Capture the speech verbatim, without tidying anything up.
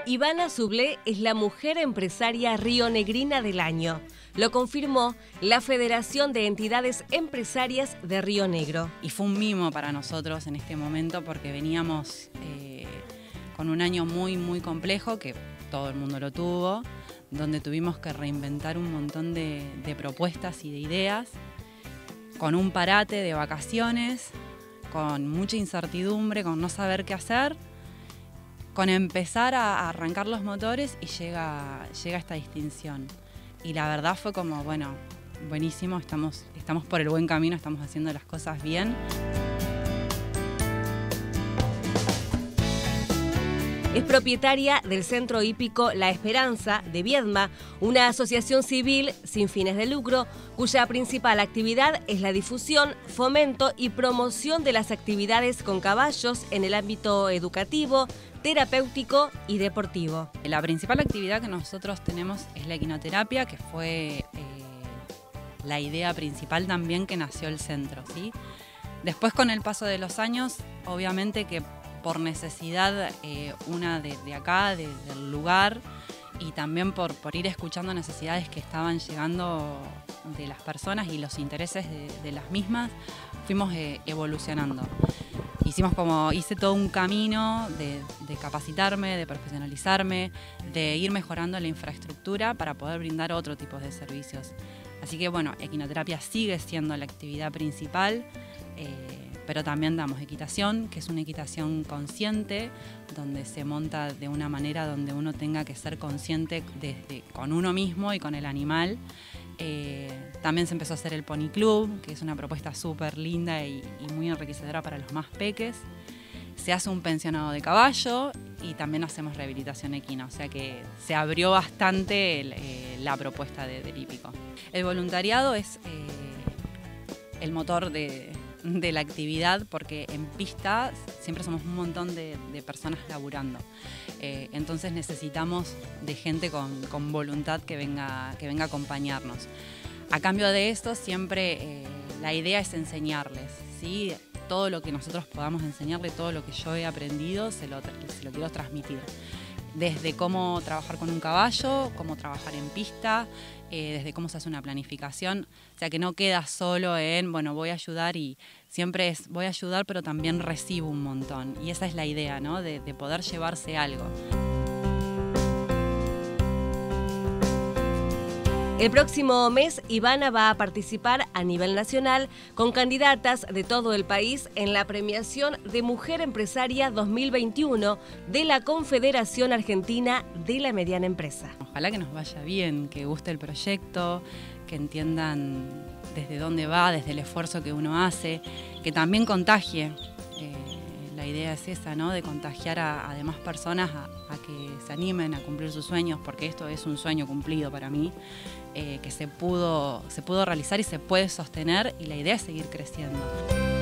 Ivana Sublé es la mujer empresaria rionegrina del año. Lo confirmó la Federación de Entidades Empresarias de Río Negro. Y fue un mimo para nosotros en este momento porque veníamos eh, con un año muy, muy complejo, que todo el mundo lo tuvo, donde tuvimos que reinventar un montón de, de propuestas y de ideas, con un parate de vacaciones, con mucha incertidumbre, con no saber qué hacer, con empezar a arrancar los motores y llega, llega esta distinción. Y la verdad fue como, bueno, buenísimo, estamos, estamos por el buen camino, estamos haciendo las cosas bien. Es propietaria del Centro Hípico La Esperanza de Viedma, una asociación civil sin fines de lucro, cuya principal actividad es la difusión, fomento y promoción de las actividades con caballos en el ámbito educativo, terapéutico y deportivo. La principal actividad que nosotros tenemos es la equinoterapia, que fue eh, la idea principal también que nació el centro, ¿sí? Después, con el paso de los años, obviamente que por necesidad, eh, una de, de acá, de, del lugar, y también por, por ir escuchando necesidades que estaban llegando de las personas y los intereses de, de las mismas, fuimos eh, evolucionando. Hicimos como, hice todo un camino de, de capacitarme, de profesionalizarme, de ir mejorando la infraestructura para poder brindar otro tipo de servicios. Así que bueno, equinoterapia sigue siendo la actividad principal, eh, pero también damos equitación, que es una equitación consciente, donde se monta de una manera donde uno tenga que ser consciente desde, con uno mismo y con el animal. Eh, también se empezó a hacer el Pony Club, que es una propuesta súper linda y, y muy enriquecedora para los más peques. Se hace un pensionado de caballo y también hacemos rehabilitación equina, o sea que se abrió bastante el, eh, la propuesta de, del hípico. El voluntariado es eh, el motor de, de la actividad, porque en pista siempre somos un montón de, de personas laburando. Eh, entonces necesitamos de gente con, con voluntad que venga, que venga a acompañarnos. A cambio de esto, siempre eh, la idea es enseñarles, ¿sí? Todo lo que nosotros podamos enseñarle, todo lo que yo he aprendido, se lo, se lo quiero transmitir. Desde cómo trabajar con un caballo, cómo trabajar en pista, eh, desde cómo se hace una planificación. O sea, que no queda solo en, bueno, voy a ayudar y siempre es, voy a ayudar, pero también recibo un montón. Y esa es la idea, ¿no? De, de poder llevarse algo. El próximo mes, Ivana va a participar a nivel nacional con candidatas de todo el país en la premiación de Mujer Empresaria dos mil veintiuno de la Confederación Argentina de la Mediana Empresa. Ojalá que nos vaya bien, que guste el proyecto, que entiendan desde dónde va, desde el esfuerzo que uno hace, que también contagie. Eh, la idea es esa, ¿no? De contagiar a, a demás personas a, a que se animen a cumplir sus sueños, porque esto es un sueño cumplido para mí. Eh, que se pudo, se pudo realizar y se puede sostener, y la idea es seguir creciendo.